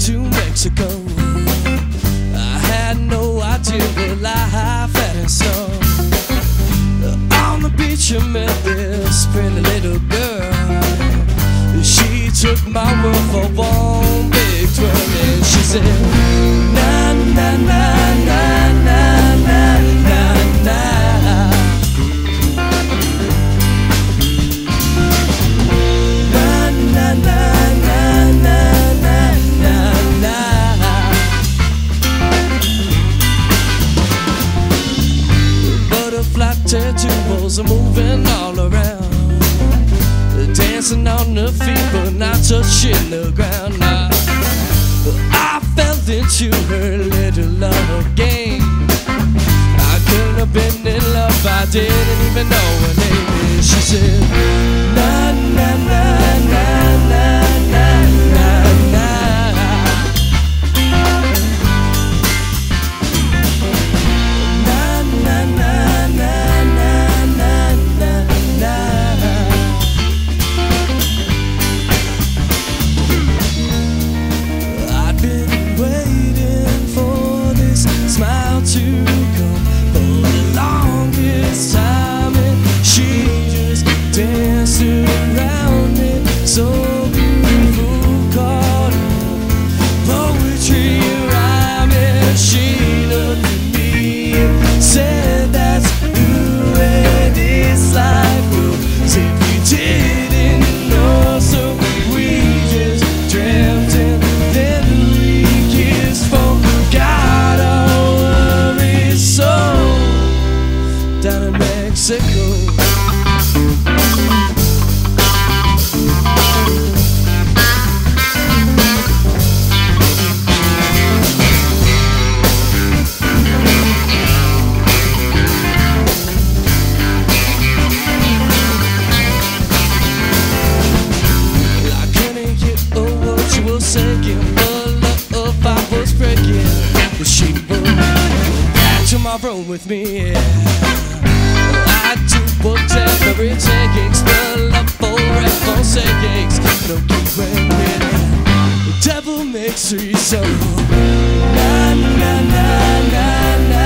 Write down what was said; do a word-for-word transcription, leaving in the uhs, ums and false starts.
to Mexico. I had no idea what life had in store. On the beach I met this pretty little girl. She took my world for one big twirl, and she said, na na na na na na na na. Na na na na na na na. Butterfly tattoos are moving all around, dancing on the feet but not touching the ground. Now, I fell into her little love game. I couldn't have been in love, I didn't even know her name. She said, na na na na na na na na. Na na na na na na na na. I've been waiting for this smile to come for the longest time, and she just danced around it, so beautiful, caught in poetry and rhyme. And she looked at me and said, that's who it is like us. If you didn't know, so we just dreamt and then we kissed, forgot all worries, so down in Mexico. I couldn't get a word she was saying, but love I was breaking. But she would back to my room with me, yeah. I'd do whatever it takes, the love forever sakes. No keeping it, the devil makes three, so na na na na na.